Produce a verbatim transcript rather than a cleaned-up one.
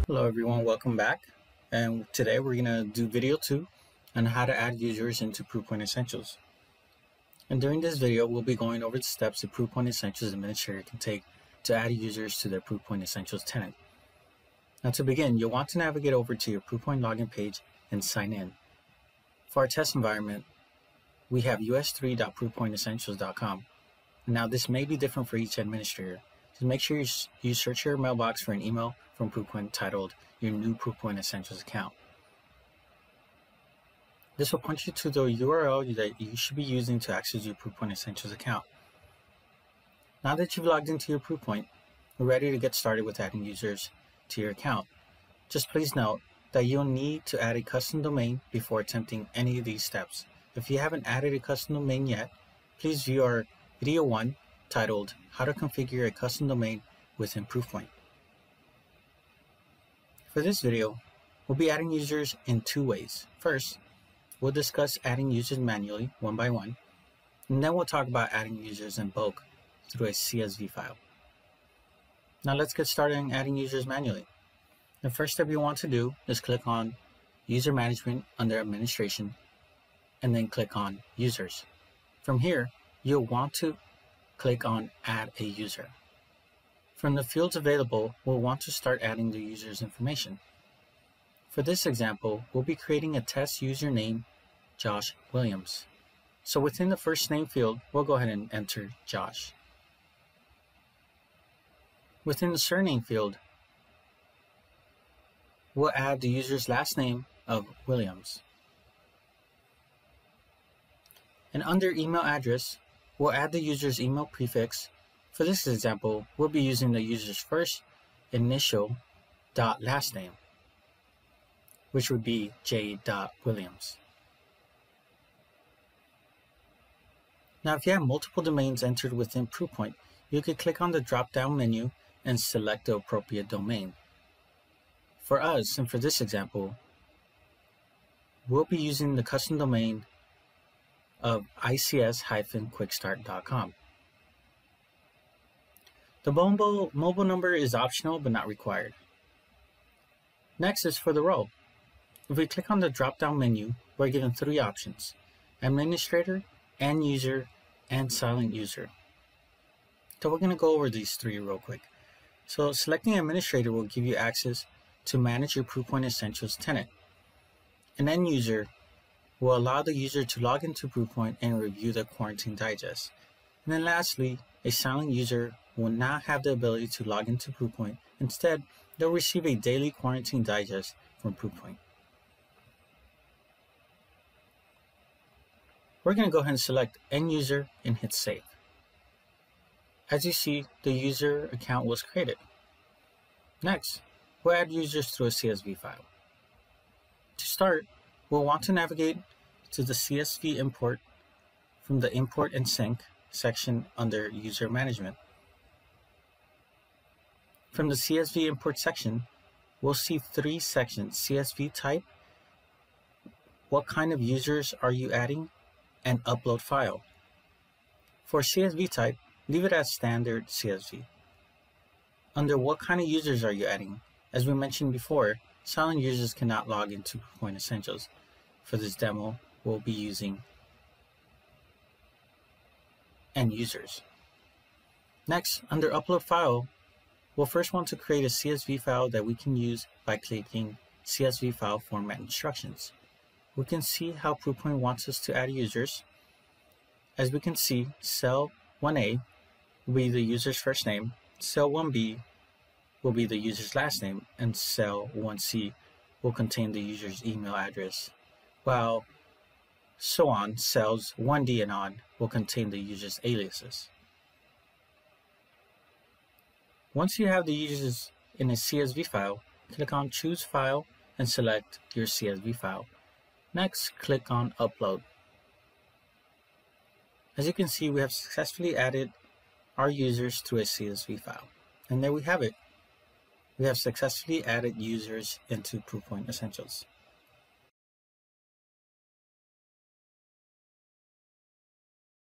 Hello everyone, welcome back. And today we're going to do video two on how to add users into ProofPoint Essentials. And during this video, we'll be going over the steps the ProofPoint Essentials administrator can take to add users to their ProofPoint Essentials tenant. Now to begin, you'll want to navigate over to your ProofPoint login page and sign in. For our test environment, we have u s three dot proofpoint essentials dot com. Now this may be different for each administrator. So make sure you, you search your mailbox for an email from ProofPoint titled your new ProofPoint Essentials account. This will point you to the U R L that you should be using to access your ProofPoint Essentials account. Now that you've logged into your ProofPoint, we're ready to get started with adding users to your account. Just please note that you'll need to add a custom domain before attempting any of these steps. If you haven't added a custom domain yet, please view our video one titled How to Configure a Custom Domain within ProofPoint. For this video, we'll be adding users in two ways. First, we'll discuss adding users manually, one by one, and then we'll talk about adding users in bulk through a C S V file. Now let's get started on adding users manually. The first step you want to do is click on User Management under Administration, and then click on Users. From here, you'll want to click on Add a User. From the fields available, we'll want to start adding the user's information. For this example, we'll be creating a test user name, Josh Williams. So within the first name field, we'll go ahead and enter Josh. Within the surname field, we'll add the user's last name of Williams. And under email address, we'll add the user's email prefix. For this example, we'll be using the user's first initial dot last name, which would be J. Williams. Now, if you have multiple domains entered within ProofPoint, you could click on the drop-down menu and select the appropriate domain. For us, and for this example, we'll be using the custom domain of I C S quickstart dot com. The mobile, mobile number is optional but not required. Next is for the role. If we click on the drop-down menu, we're given three options: Administrator, End User, and Silent User. So we're going to go over these three real quick. So selecting Administrator will give you access to manage your ProofPoint Essentials tenant. An End User will allow the user to log into ProofPoint and review the quarantine digest. And then lastly, a silent user will not have the ability to log into ProofPoint. Instead, they'll receive a daily quarantine digest from ProofPoint. We're going to go ahead and select End User and hit Save. As you see, the user account was created. Next, we'll add users through a C S V file. To start, we'll want to navigate to the C S V import from the Import and Sync section under User Management. From the C S V import section, we'll see three sections: C S V type, what kind of users are you adding, and upload file. For C S V type, leave it as standard C S V. Under what kind of users are you adding? As we mentioned before, silent users cannot log into ProofPoint Essentials. For this demo, we'll be using End Users. Next, under Upload File, we'll first want to create a C S V file that we can use by clicking C S V File Format Instructions. We can see how ProofPoint wants us to add users. As we can see, cell one A will be the user's first name, cell one B will be the user's last name, and cell one C will contain the user's email address, while so on, cells one D and on will contain the user's aliases. Once you have the users in a C S V file, click on Choose File and select your C S V file. Next, click on Upload. As you can see, we have successfully added our users to a C S V file. And there we have it. We have successfully added users into ProofPoint Essentials.